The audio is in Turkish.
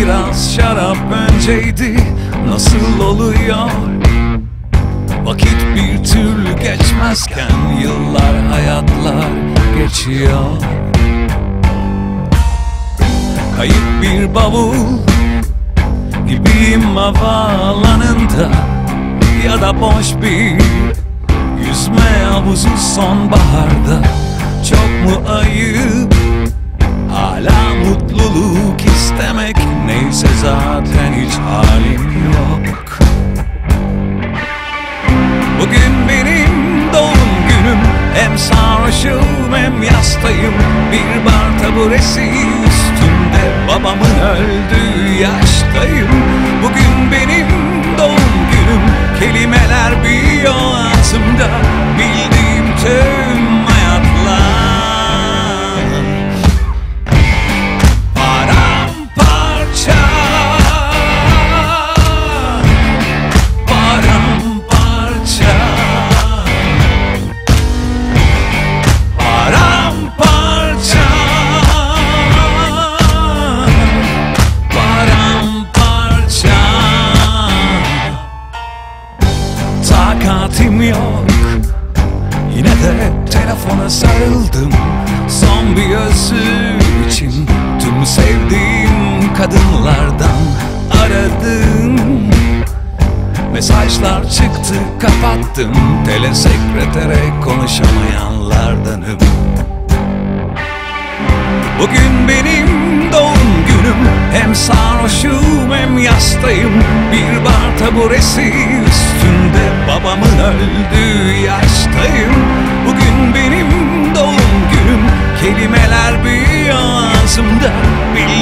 biraz, şarap önceydi, nasıl oluyor? Vakit bir türlü geçmezken, yıllar hayatlar geçiyor. Kayıp bir bavul gibiyim havaalanında, ya da boş bir yüzme havuzu sonbaharda. Çok mu ayıp hala mutluluk istemek? Neyse zaten hiç halim yok. Bugün benim doğum günüm, hem sarhoşum hem yastayım. Bir bar taburesi üstünde, babamın öldüğü yaştayım. Bugün benim doğum günüm, kelimeler büyüyor ağzımda, bildiğim tüm hayatlar. Paramparça, paramparça, paramparça, paramparça. Takatim yok, yine de telefona sarıldım. Son bir özür için tüm sevdiğim kadınlardan aradım. Mesajlar çıktı, kapattım. Telesekretere konuşamayanlardanım. Bugün benim doğum günüm, hem sarhoşum hem yastayım. Bir bar taburesi üstünde, babamın öldüğü yaştayım. Bugün benim doğum günüm, kelimeler büyüyor ağzımda,